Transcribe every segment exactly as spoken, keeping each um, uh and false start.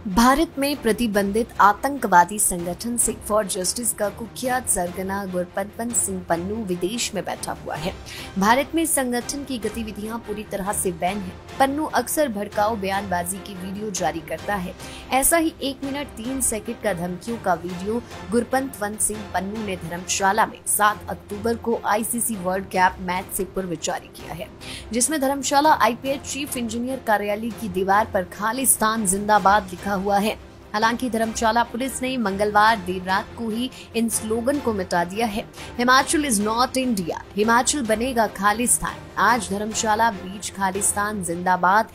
भारत में प्रतिबंधित आतंकवादी संगठन सिख फॉर जस्टिस का कुख्यात सरगना गुरपतवंत सिंह पन्नू विदेश में बैठा हुआ है। भारत में संगठन की गतिविधियां पूरी तरह से बैन है। पन्नू अक्सर भड़काऊ बयानबाजी की वीडियो जारी करता है। ऐसा ही एक मिनट तीन सेकंड का धमकियों का वीडियो गुरपतवंत सिंह पन्नू ने धर्मशाला में सात अक्टूबर को आईसीसी वर्ल्ड कप मैच से पूर्व जारी किया है, जिसमें धर्मशाला आईपीएच चीफ इंजीनियर कार्यालय की दीवार पर खालिस्तान जिंदाबाद लिखा हुआ है। हालांकि धर्मशाला पुलिस ने मंगलवार देर रात को ही इन स्लोगन को मिटा दिया है। Himachal is not India, Himachal बनेगा खालिस्तान। आज धर्मशाला बीच खालिस्तान जिंदाबाद,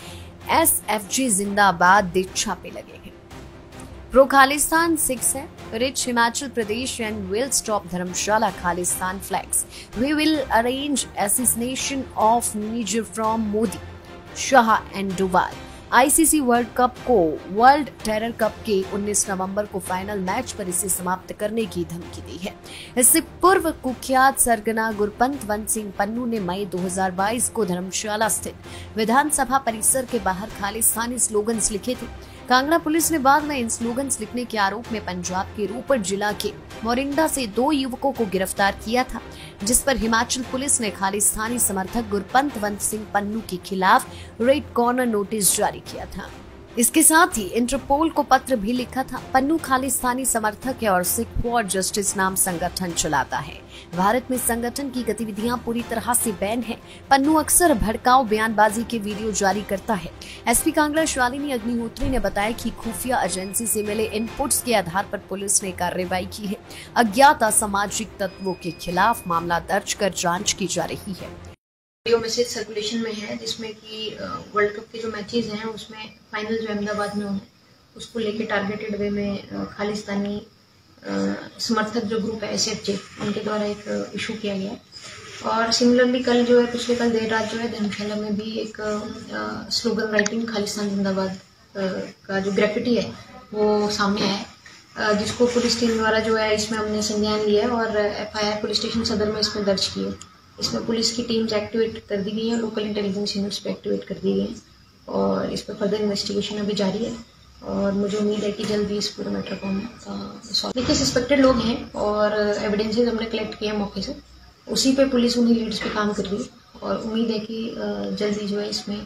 एसएफजी जिंदाबाद दे छापे लगे हैं। प्रो खालिस्तान सिक्स है, reach Himachal Pradesh and will stop Dharamshala Khalistan flags. We will arrange assassination of Nijjar from Modi, Shah and Doval. ICC world cup को वर्ल्ड टेरर कप के उन्नीस नवंबर को फाइनल मैच पर इसे समाप्त करने की धमकी दी है। इससे पूर्व कुख्यात सरगना गुरपतवंत सिंह पन्नू ने मई दो हज़ार बाईस को धर्मशाला स्थित विधानसभा परिसर के बाहर खालिस्तानी स्लोगन्स लिखे थे। कांगड़ा पुलिस ने बाद में इन स्लोगन्स लिखने के आरोप में पंजाब के रोपड़ जिला के मोरिंडा से दो युवकों को गिरफ्तार किया था, जिस पर हिमाचल पुलिस ने खालिस्तानी समर्थक गुरपतवंत सिंह पन्नू के खिलाफ रेड कॉर्नर नोटिस जारी किया था। इसके साथ ही इंटरपोल को पत्र भी लिखा था। पन्नू खालिस्तानी समर्थक है और सिख फॉर जस्टिस नाम संगठन चलाता है। भारत में संगठन की गतिविधियां पूरी तरह से बैन है। पन्नू अक्सर भड़काऊ बयानबाजी के वीडियो जारी करता है। एसपी कांगड़ा शालिनी अग्निहोत्री ने बताया कि खुफिया एजेंसी से मिले इनपुट्स के आधार पर पुलिस ने कार्रवाई की है। अज्ञात असामाजिक तत्वों के खिलाफ मामला दर्ज कर जाँच की जा रही है। वीडियो मैसेज सर्कुलेशन में है, जिसमें कि वर्ल्ड कप के जो मैचेस हैं उसमें फाइनल जो अहमदाबाद में होंगे उसको लेके टारगेटेड वे में खालिस्तानी समर्थक जो ग्रुप है एसएफजे, उनके द्वारा एक इशू किया गया है। और सिमिलरली कल जो है पिछले कल देर रात जो है धर्मशाला में भी एक स्लोगन राइटिंग खालिस्तान जिंदाबाद का जो ग्रेफिटी है वो सामने आया है, जिसको पुलिस टीम द्वारा जो है इसमें हमने संज्ञान लिया है और एफआईआर पुलिस स्टेशन सदर में इसमें दर्ज की है। इसमें पुलिस की टीम्स एक्टिवेट कर दी गई हैं, लोकल इंटेलिजेंस यूनिट्स पे एक्टिवेट कर दी गई हैं और इस पर फर्दर इन्वेस्टिगेशन अभी जारी है और मुझे उम्मीद है कि जल्द ही इस पूरे मैटर को हम सॉल्व। देखिए, सस्पेक्टेड लोग हैं और एविडेंसेस हमने कलेक्ट किए मौके से, उसी पे पुलिस उन्हीं लीड्स पे काम कर रही है और उम्मीद है कि जल्द ही जो है इसमें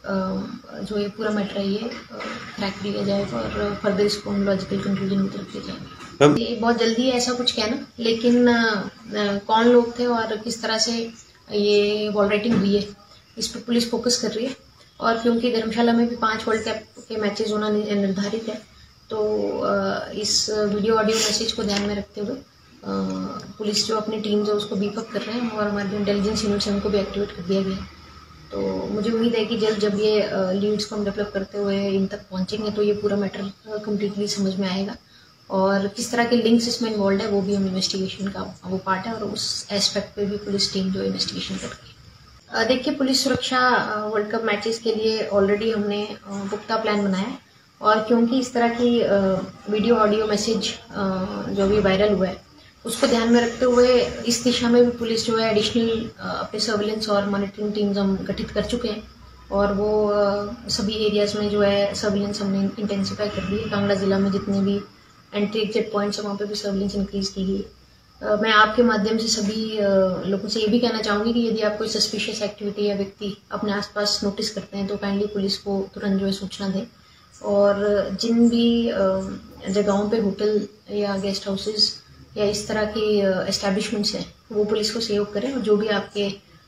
जो ये पूरा मैटर है ये क्रैक किया जाएगा और फर्दर इसको हम लॉजिकल कंक्लूजन की तरफ ले जाएंगे। ये बहुत जल्दी है ऐसा कुछ कहना, लेकिन आ, कौन लोग थे और किस तरह से ये वॉल राइटिंग हुई है इस पर पुलिस फोकस कर रही है। और क्योंकि धर्मशाला में भी पांच वर्ल्ड कप के मैचेस होना निर्धारित है, तो आ, इस वीडियो ऑडियो मैसेज को ध्यान में रखते हुए आ, पुलिस जो अपनी टीम्स है उसको बीफ अप कर रहे हैं और हमारे जो इंटेलिजेंस यूनिट्स हैं उनको भी एक्टिवेट कर दिया गया है। तो मुझे उम्मीद है कि जल्द जब ये लीड्स को हम डेवलप करते हुए इन तक पहुंचेंगे तो ये पूरा मैटर कम्प्लीटली समझ में आएगा और किस तरह के लिंक्स इसमें इन्वॉल्व है वो भी हम इन्वेस्टिगेशन का वो पार्ट है और उस एस्पेक्ट पे भी पुलिस टीम जो इन्वेस्टिगेशन कर रही है। देखिए, पुलिस सुरक्षा वर्ल्ड कप मैचेस के लिए ऑलरेडी हमने पुख्ता प्लान बनाया है और क्योंकि इस तरह की वीडियो ऑडियो मैसेज जो भी वायरल हुआ है उसको ध्यान में रखते हुए इस दिशा में भी पुलिस जो है एडिशनल अपने सर्विलेंस और मॉनिटरिंग टीम्स हम गठित कर चुके हैं और वो सभी एरियाज में जो है सर्विलेंस हमने इंटेंसिफाई कर दी है। कांगड़ा जिला में जितने भी एंट्री एग्जिट पॉइंट्स है वहाँ पे भी सर्विलेंस इंक्रीज की गई। मैं आपके माध्यम से सभी लोगों से ये भी कहना चाहूँगी कि यदि आप कोई सस्पिशियस एक्टिविटी या व्यक्ति अपने आसपास नोटिस करते हैं तो काइंडली पुलिस को तुरंत जो है सूचना दें और जिन भी जगहों पे होटल या गेस्ट हाउसेज या इस तरह के एस्टैब्लिशमेंट्स हैं वो पुलिस को सहयोग करें और जो भी आपके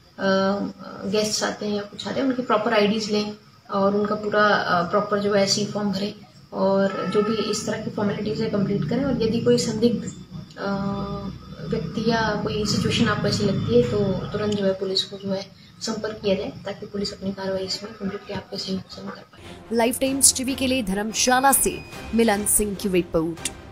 गेस्ट्स आते हैं या कुछ आते हैं उनकी प्रॉपर आईडीज लें और उनका पूरा प्रॉपर जो है सी फॉर्म भरें और जो भी इस तरह की फॉर्मेलिटीज है कंप्लीट करें और यदि कोई संदिग्ध व्यक्ति या कोई सिचुएशन आपको ऐसी लगती है तो तुरंत जो है पुलिस को जो है संपर्क किया जाए ताकि पुलिस अपनी कार्रवाई इसमें कंप्लीटली आपके सहयोग से कर पाए। लाइफ टाइम्स टीवी के लिए धर्मशाला से मिलन सिंह की रिपोर्ट।